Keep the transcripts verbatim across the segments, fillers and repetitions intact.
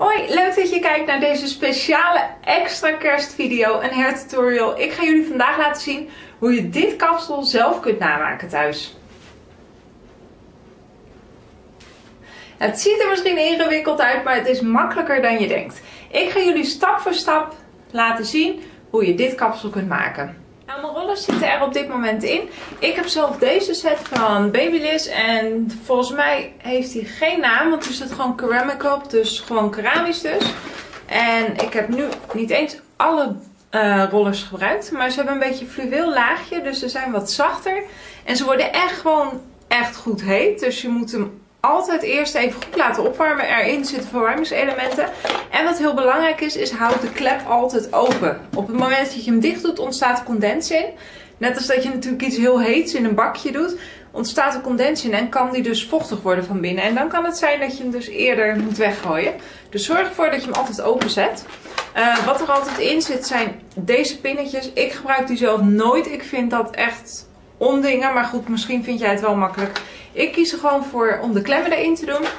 Hoi, leuk dat je kijkt naar deze speciale extra kerstvideo, een hair tutorial. Ik ga jullie vandaag laten zien hoe je dit kapsel zelf kunt namaken thuis. Het ziet er misschien ingewikkeld uit, maar het is makkelijker dan je denkt. Ik ga jullie stap voor stap laten zien hoe je dit kapsel kunt maken. Nou, mijn rollers zitten er op dit moment in. Ik heb zelf deze set van Babyliss en volgens mij heeft hij geen naam, want er zit gewoon ceramic op, dus gewoon keramisch dus. En ik heb nu niet eens alle uh, rollers gebruikt, maar ze hebben een beetje fluweel laagje, dus ze zijn wat zachter. En ze worden echt gewoon echt goed heet, dus je moet hem altijd eerst even goed laten opwarmen. Erin zitten verwarmingselementen. En wat heel belangrijk is, is houd de klep altijd open. Op het moment dat je hem dicht doet, ontstaat condens in. Net als dat je natuurlijk iets heel heets in een bakje doet, ontstaat er condens in en kan die dus vochtig worden van binnen. En dan kan het zijn dat je hem dus eerder moet weggooien. Dus zorg ervoor dat je hem altijd open zet. Uh, wat er altijd in zit zijn deze pinnetjes. Ik gebruik die zelf nooit. Ik vind dat echt ondingen. Maar goed, misschien vind jij het wel makkelijk. Ik kies er gewoon voor om de klemmen erin te doen.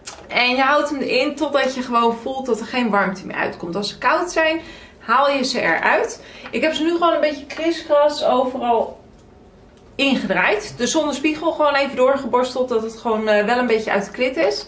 En je houdt hem erin totdat je gewoon voelt dat er geen warmte meer uitkomt. Als ze koud zijn, haal je ze eruit. Ik heb ze nu gewoon een beetje kriskras overal ingedraaid. Dus zonder spiegel gewoon even doorgeborsteld, dat het gewoon uh, wel een beetje uit de klit is.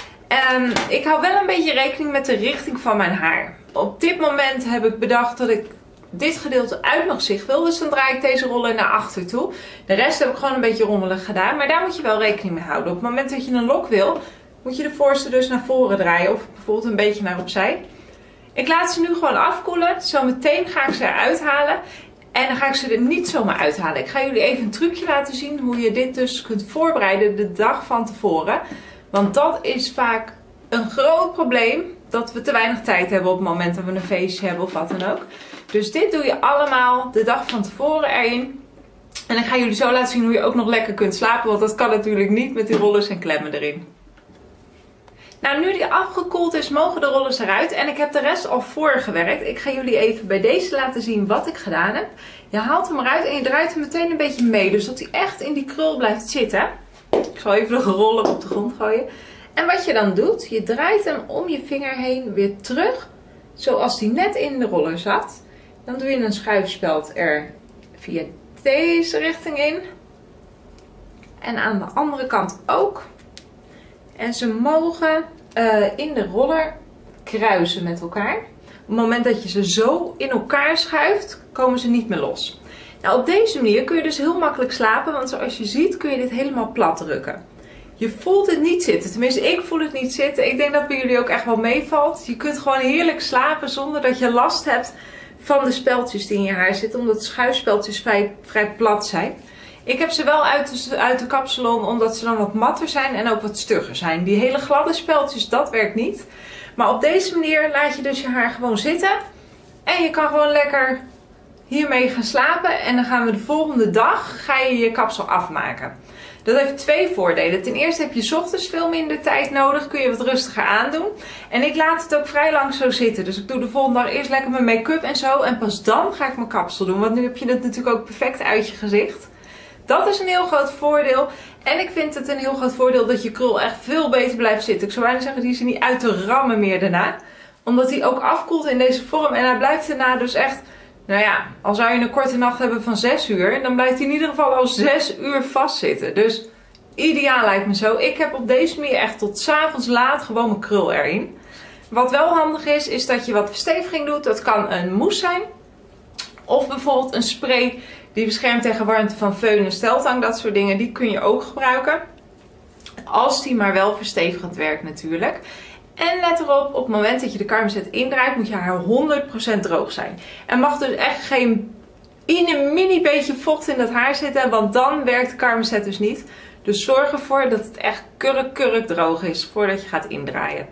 En ik hou wel een beetje rekening met de richting van mijn haar. Op dit moment heb ik bedacht dat ik dit gedeelte uit mijn gezicht wil. Dus dan draai ik deze roller naar achter toe. De rest heb ik gewoon een beetje rommelig gedaan. Maar daar moet je wel rekening mee houden. Op het moment dat je een lok wil, moet je de voorste dus naar voren draaien. Of bijvoorbeeld een beetje naar opzij. Ik laat ze nu gewoon afkoelen. Zometeen ga ik ze eruit halen. En dan ga ik ze er niet zomaar uithalen. Ik ga jullie even een trucje laten zien hoe je dit dus kunt voorbereiden de dag van tevoren. Want dat is vaak een groot probleem. Dat we te weinig tijd hebben op het moment dat we een feestje hebben of wat dan ook. Dus dit doe je allemaal de dag van tevoren erin. En dan ga jullie zo laten zien hoe je ook nog lekker kunt slapen. Want dat kan natuurlijk niet met die rollers en klemmen erin. Nou, nu die afgekoeld is, mogen de rollers eruit. En ik heb de rest al voorgewerkt. Ik ga jullie even bij deze laten zien wat ik gedaan heb. Je haalt hem eruit en je draait hem meteen een beetje mee. Dus dat hij echt in die krul blijft zitten. Ik zal even de roller op de grond gooien. En wat je dan doet, je draait hem om je vinger heen weer terug. Zoals die net in de roller zat. Dan doe je een schuifspeld er via deze richting in. En aan de andere kant ook. En ze mogen uh, in de roller kruisen met elkaar. Op het moment dat je ze zo in elkaar schuift, komen ze niet meer los. Nou, op deze manier kun je dus heel makkelijk slapen. Want zoals je ziet kun je dit helemaal plat drukken. Je voelt het niet zitten. Tenminste, ik voel het niet zitten. Ik denk dat het bij jullie ook echt wel meevalt. Je kunt gewoon heerlijk slapen zonder dat je last hebt van de speldjes die in je haar zitten. Omdat de schuifspeltjes vrij, vrij plat zijn. Ik heb ze wel uit de, uit de kapsalon omdat ze dan wat matter zijn en ook wat stugger zijn. Die hele gladde speldjes, dat werkt niet. Maar op deze manier laat je dus je haar gewoon zitten. En je kan gewoon lekker hiermee gaan slapen. En dan gaan we de volgende dag ga je je kapsel afmaken. Dat heeft twee voordelen. Ten eerste heb je 's ochtends veel minder tijd nodig. Kun je wat rustiger aandoen. En ik laat het ook vrij lang zo zitten. Dus ik doe de volgende dag eerst lekker mijn make-up en zo. En pas dan ga ik mijn kapsel doen. Want nu heb je het natuurlijk ook perfect uit je gezicht. Dat is een heel groot voordeel. En ik vind het een heel groot voordeel dat je krul echt veel beter blijft zitten. Ik zou bijna zeggen, die is er niet uit te rammen meer daarna. Omdat hij ook afkoelt in deze vorm. En hij blijft daarna dus echt, nou ja, al zou je een korte nacht hebben van zes uur. Dan blijft hij in ieder geval al zes uur vastzitten. Dus ideaal lijkt me zo. Ik heb op deze manier echt tot 's avonds laat gewoon mijn krul erin. Wat wel handig is, is dat je wat versteviging doet. Dat kan een mousse zijn. Of bijvoorbeeld een spray die beschermt tegen warmte van föhn en steltang. Dat soort dingen, die kun je ook gebruiken. Als die maar wel verstevigend werkt natuurlijk. En let erop, op het moment dat je de Carmeset indraait, moet je haar honderd procent droog zijn. Er mag dus echt geen in een mini beetje vocht in dat haar zitten, want dan werkt de Carmeset dus niet. Dus zorg ervoor dat het echt kurk kurk droog is voordat je gaat indraaien.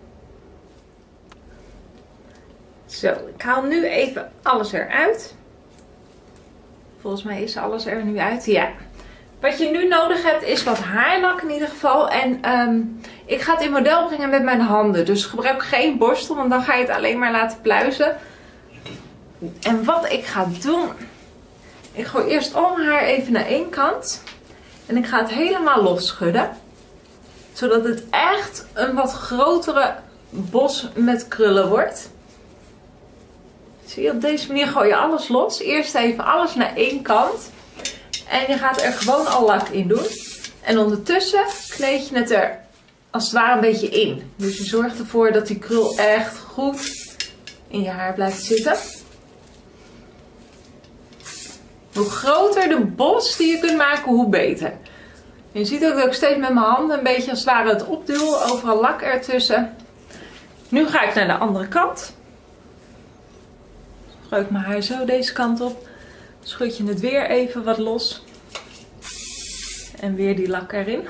Zo, ik haal nu even alles eruit. Volgens mij is alles er nu uit. Ja. Wat je nu nodig hebt is wat haarlak in ieder geval. En um, ik ga het in model brengen met mijn handen. Dus gebruik geen borstel, want dan ga je het alleen maar laten pluizen. En wat ik ga doen. Ik gooi eerst al mijn haar even naar één kant. En ik ga het helemaal los schudden. Zodat het echt een wat grotere bos met krullen wordt. Zie je, op deze manier gooi je alles los. Eerst even alles naar één kant. En je gaat er gewoon al lak in doen. En ondertussen kleed je het er als het ware een beetje in. Dus je zorgt ervoor dat die krul echt goed in je haar blijft zitten. Hoe groter de bos die je kunt maken, hoe beter. Je ziet ook dat ik steeds met mijn handen een beetje als het ware het opduwen. Overal lak ertussen. Nu ga ik naar de andere kant. Gooi ik mijn haar zo deze kant op. Schud je het weer even wat los. En weer die lak erin.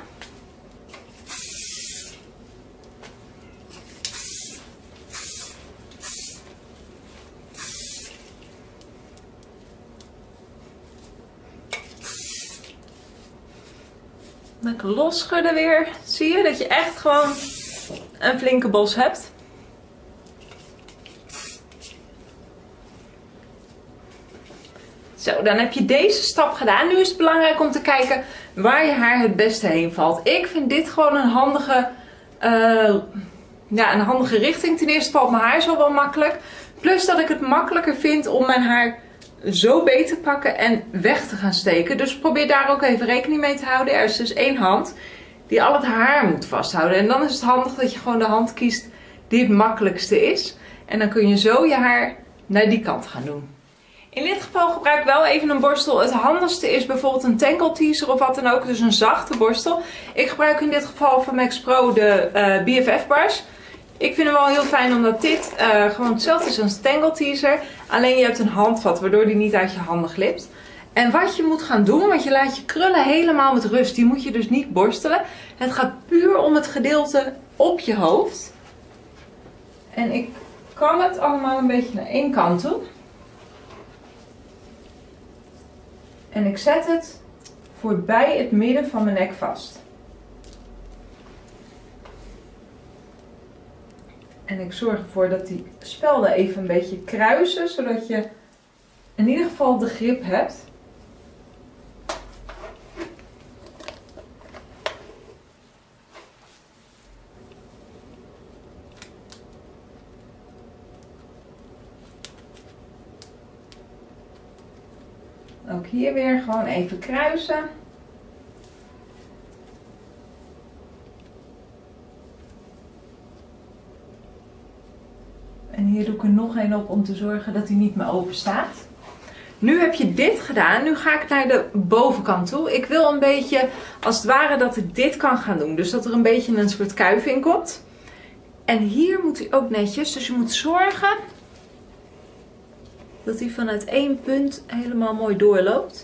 Lekker losschudden weer. Zie je dat je echt gewoon een flinke bos hebt. Zo, dan heb je deze stap gedaan. Nu is het belangrijk om te kijken waar je haar het beste heen valt. Ik vind dit gewoon een handige, uh, ja, een handige richting. Ten eerste valt mijn haar zo wel makkelijk. Plus dat ik het makkelijker vind om mijn haar zo beet te pakken en weg te gaan steken. Dus probeer daar ook even rekening mee te houden. Er is dus één hand die al het haar moet vasthouden. En dan is het handig dat je gewoon de hand kiest die het makkelijkste is. En dan kun je zo je haar naar die kant gaan doen. In dit geval gebruik ik wel even een borstel. Het handigste is bijvoorbeeld een tangle teaser of wat dan ook. Dus een zachte borstel. Ik gebruik in dit geval van Max Pro de uh, B F F brush. Ik vind hem wel heel fijn omdat dit uh, gewoon hetzelfde is als een tangle teaser. Alleen je hebt een handvat waardoor die niet uit je handen glipt. En wat je moet gaan doen, want je laat je krullen helemaal met rust. Die moet je dus niet borstelen. Het gaat puur om het gedeelte op je hoofd. En ik kan het allemaal een beetje naar één kant toe. En ik zet het voorbij het midden van mijn nek vast. En ik zorg ervoor dat die spelden even een beetje kruisen, zodat je in ieder geval de grip hebt. Ook hier weer gewoon even kruisen. En hier doe ik er nog een op om te zorgen dat hij niet meer open staat. Nu heb je dit gedaan. Nu ga ik naar de bovenkant toe. Ik wil een beetje, als het ware, dat ik dit kan gaan doen. Dus dat er een beetje een soort kuif in komt. En hier moet hij ook netjes. Dus je moet zorgen dat hij vanuit één punt helemaal mooi doorloopt.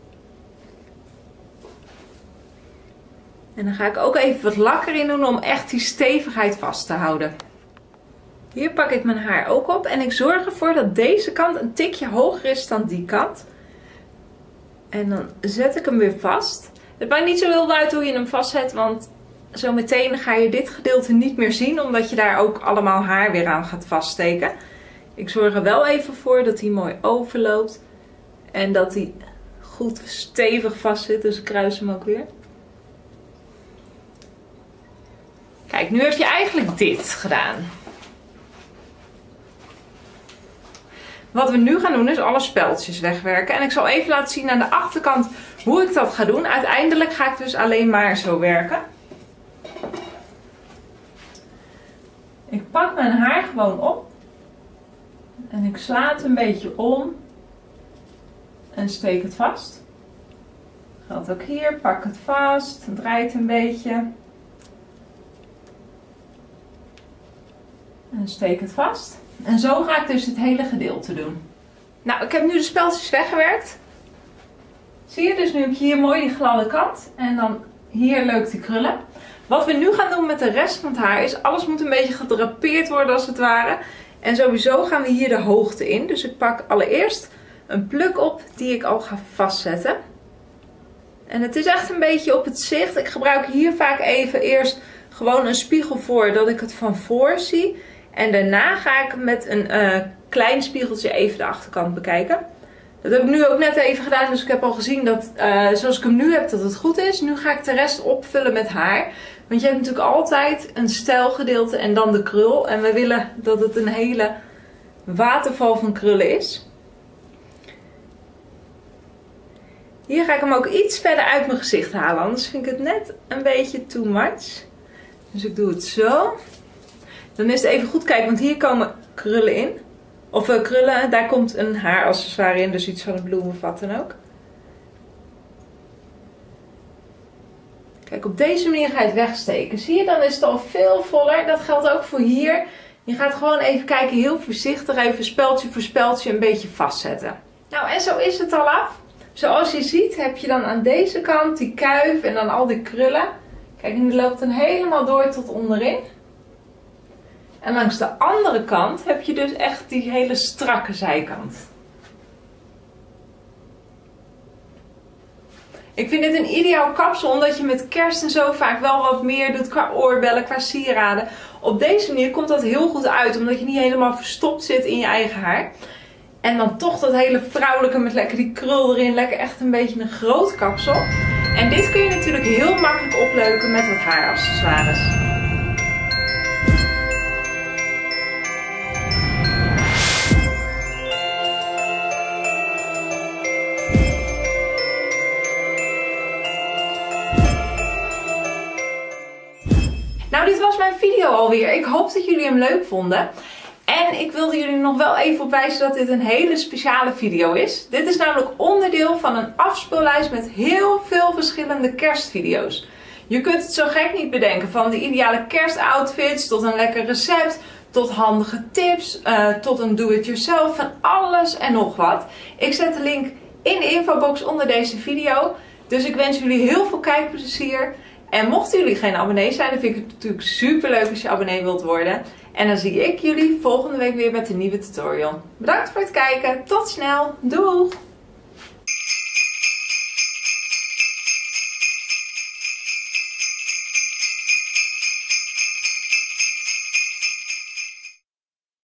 En dan ga ik ook even wat lak erin doen om echt die stevigheid vast te houden. Hier pak ik mijn haar ook op en ik zorg ervoor dat deze kant een tikje hoger is dan die kant. En dan zet ik hem weer vast. Het maakt niet zo heel uit hoe je hem vastzet, want zo meteen ga je dit gedeelte niet meer zien, omdat je daar ook allemaal haar weer aan gaat vaststeken. Ik zorg er wel even voor dat hij mooi overloopt en dat hij goed stevig vast zit, dus ik kruis hem ook weer. Kijk, nu heb je eigenlijk dit gedaan. Wat we nu gaan doen is alle speldjes wegwerken. En ik zal even laten zien aan de achterkant hoe ik dat ga doen. Uiteindelijk ga ik dus alleen maar zo werken. Ik pak mijn haar gewoon op. En ik sla het een beetje om. En steek het vast. Geldt ook hier. Pak het vast. Draai het een beetje. En steek het vast. En zo ga ik dus het hele gedeelte doen. Nou, ik heb nu de speldjes weggewerkt. Zie je? Dus nu heb je hier mooi die gladde kant. En dan hier leuk die krullen. Wat we nu gaan doen met de rest van het haar is, alles moet een beetje gedrapeerd worden als het ware. En sowieso gaan we hier de hoogte in. Dus ik pak allereerst een pluk op die ik al ga vastzetten. En het is echt een beetje op het zicht. Ik gebruik hier vaak even eerst gewoon een spiegel voor, dat ik het van voor zie. En daarna ga ik met een uh, klein spiegeltje even de achterkant bekijken. Dat heb ik nu ook net even gedaan, dus ik heb al gezien dat uh, zoals ik hem nu heb, dat het goed is. Nu ga ik de rest opvullen met haar. Want je hebt natuurlijk altijd een stijlgedeelte en dan de krul. En we willen dat het een hele waterval van krullen is. Hier ga ik hem ook iets verder uit mijn gezicht halen, anders vind ik het net een beetje too much. Dus ik doe het zo. Dan is het even goed kijken, want hier komen krullen in. Of uh, krullen, daar komt een haaraccessoire in, dus iets van een bloem of wat dan ook. Kijk, op deze manier ga je het wegsteken. Zie je, dan is het al veel voller. Dat geldt ook voor hier. Je gaat gewoon even kijken, heel voorzichtig, even speldje voor speldje een beetje vastzetten. Nou, en zo is het al af. Zoals je ziet heb je dan aan deze kant die kuif en dan al die krullen. Kijk, en die loopt dan helemaal door tot onderin. En langs de andere kant heb je dus echt die hele strakke zijkant. Ik vind dit een ideaal kapsel omdat je met kerst en zo vaak wel wat meer doet qua oorbellen, qua sieraden. Op deze manier komt dat heel goed uit omdat je niet helemaal verstopt zit in je eigen haar. En dan toch dat hele vrouwelijke met lekker die krul erin, lekker echt een beetje een groot kapsel. En dit kun je natuurlijk heel makkelijk opleuken met wat haaraccessoires. Nou, dit was mijn video alweer. Ik hoop dat jullie hem leuk vonden. En ik wilde jullie nog wel even op wijzen dat dit een hele speciale video is. Dit is namelijk onderdeel van een afspeellijst met heel veel verschillende kerstvideo's. Je kunt het zo gek niet bedenken. Van de ideale kerstoutfits tot een lekker recept, tot handige tips, uh, tot een do-it-yourself, van alles en nog wat. Ik zet de link in de infobox onder deze video. Dus ik wens jullie heel veel kijkplezier. En mochten jullie geen abonnee zijn, dan vind ik het natuurlijk super leuk als je abonnee wilt worden. En dan zie ik jullie volgende week weer met een nieuwe tutorial. Bedankt voor het kijken. Tot snel. Doeg!